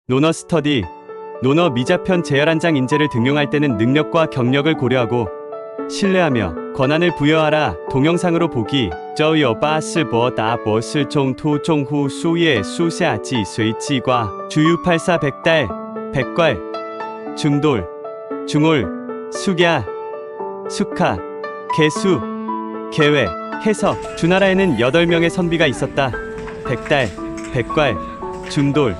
논어 스터디. 논어 미자편 제열한장 인재를 등용할 때는 능력과 경력을 고려하고 신뢰하며 권한을 부여하라. 동영상으로 보기. 周有八世伯达博士中突中후 수예 수세아지 쇠지과 주유팔사 백달 백괄 중돌 중올 숙야 숙하 개수 계외 해석. 주나라에는 8명의 선비가 있었다. 백달 백괄 중돌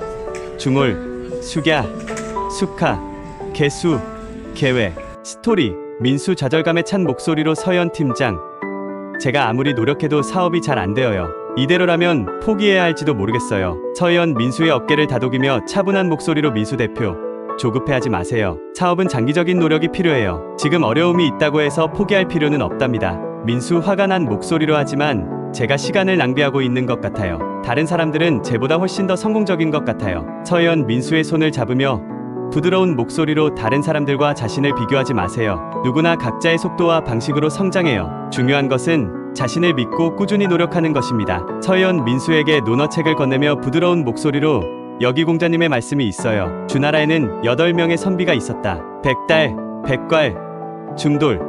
중올 숙야 숙하 개수 계외. 스토리. 민수 좌절감에 찬 목소리로 서현 팀장. 제가 아무리 노력해도 사업이 잘 안 되어요. 이대로라면 포기해야 할지도 모르겠어요. 서현. 민수의 어깨를 다독이며 차분한 목소리로 민수 대표. 조급해하지 마세요. 사업은 장기적인 노력이 필요해요. 지금 어려움이 있다고 해서 포기할 필요는 없답니다. 민수 화가 난 목소리로. 하지만 제가 시간을 낭비하고 있는 것 같아요. 다른 사람들은 제보다 훨씬 더 성공적인 것 같아요. 서현. 민수의 손을 잡으며 부드러운 목소리로 다른 사람들과 자신을 비교하지 마세요. 누구나 각자의 속도와 방식으로 성장해요. 중요한 것은 자신을 믿고 꾸준히 노력하는 것입니다. 서현. 민수에게 논어책을 건네며 부드러운 목소리로 여기 공자님의 말씀이 있어요. 주나라에는 8명의 선비가 있었다. 백달 백괄 중돌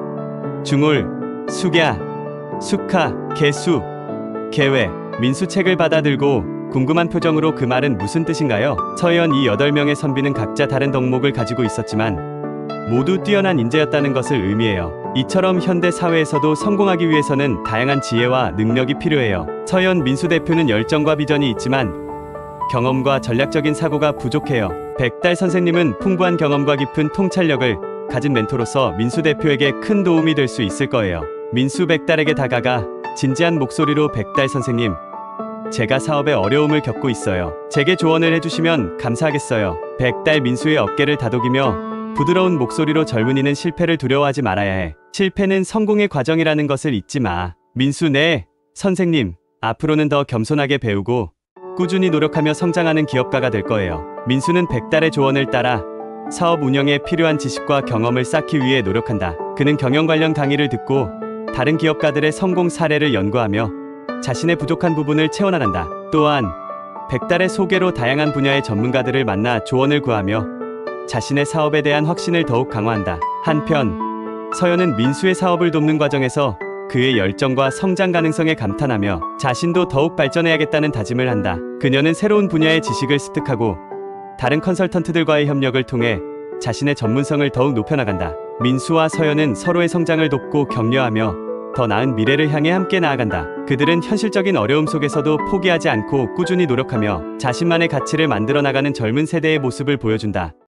중올 숙야 숙하 개수 계외. 민수 책을 받아들고 궁금한 표정으로 그 말은 무슨 뜻인가요? 서현. 이 8명의 선비는 각자 다른 덕목을 가지고 있었지만 모두 뛰어난 인재였다는 것을 의미해요. 이처럼 현대 사회에서도 성공하기 위해서는 다양한 지혜와 능력이 필요해요. 서현. 민수 대표는 열정과 비전이 있지만 경험과 전략적인 사고가 부족해요. 백달 선생님은 풍부한 경험과 깊은 통찰력을 가진 멘토로서 민수 대표에게 큰 도움이 될 수 있을 거예요. 민수 백달에게 다가가 진지한 목소리로 백달 선생님, 제가 사업에 어려움을 겪고 있어요. 제게 조언을 해주시면 감사하겠어요. 백달. 민수의 어깨를 다독이며 부드러운 목소리로 젊은이는 실패를 두려워하지 말아야 해. 실패는 성공의 과정이라는 것을 잊지 마. 민수. 네, 선생님. 앞으로는 더 겸손하게 배우고 꾸준히 노력하며 성장하는 기업가가 될 거예요. 민수는 백달의 조언을 따라 사업 운영에 필요한 지식과 경험을 쌓기 위해 노력한다. 그는 경영 관련 강의를 듣고 다른 기업가들의 성공 사례를 연구하며 자신의 부족한 부분을 채워나간다. 또한 백달의 소개로 다양한 분야의 전문가들을 만나 조언을 구하며 자신의 사업에 대한 확신을 더욱 강화한다. 한편 서현은 민수의 사업을 돕는 과정에서 그의 열정과 성장 가능성에 감탄하며 자신도 더욱 발전해야겠다는 다짐을 한다. 그녀는 새로운 분야의 지식을 습득하고 다른 컨설턴트들과의 협력을 통해 자신의 전문성을 더욱 높여나간다. 민수와 서현은 서로의 성장을 돕고 격려하며 더 나은 미래를 향해 함께 나아간다. 그들은 현실적인 어려움 속에서도 포기하지 않고 꾸준히 노력하며 자신만의 가치를 만들어 나가는 젊은 세대의 모습을 보여준다.